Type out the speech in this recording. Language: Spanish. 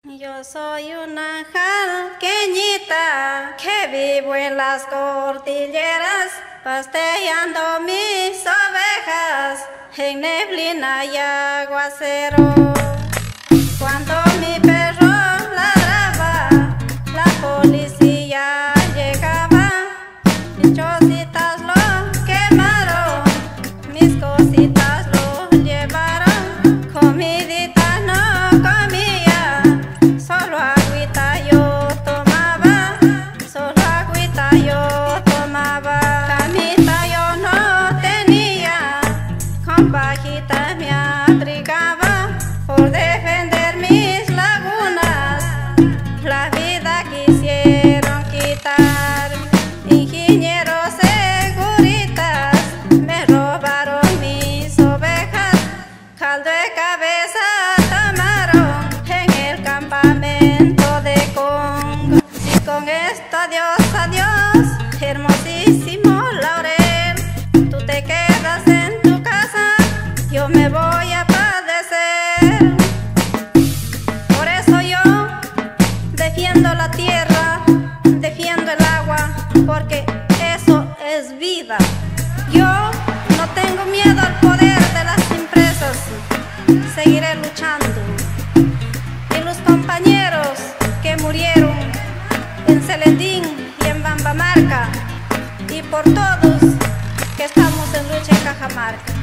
Yo soy una jalqueñita que vivo en las cordilleras, pasteando mis ovejas en neblina y aguacero. Cuando mi perro ladraba, la policía llegaba. Mis chocitas lo quemaron, mis cositas lo llevaron. Comidita no comía, solo agüita yo tomaba, solo agüita yo tomaba. Camita yo no tenía, con pajita me abrigaba por defender mis lagunas. La vida quisieron quitar, ingenieros seguritas, me robaron mis ovejas, caldo de cabeza tomaron en el campamento de Congo. Y con esto adiós, hermosísimo laurel, tú te quedas en tu casa, yo me voy a padecer. Por eso yo defiendo la tierra, defiendo el agua, porque eso es vida. Yo no tengo miedo al poder de las empresas, seguiré luchando. Y los compañeros que murieron en Celendín y en Bambamarca, y por todos que estamos en lucha en Cajamarca.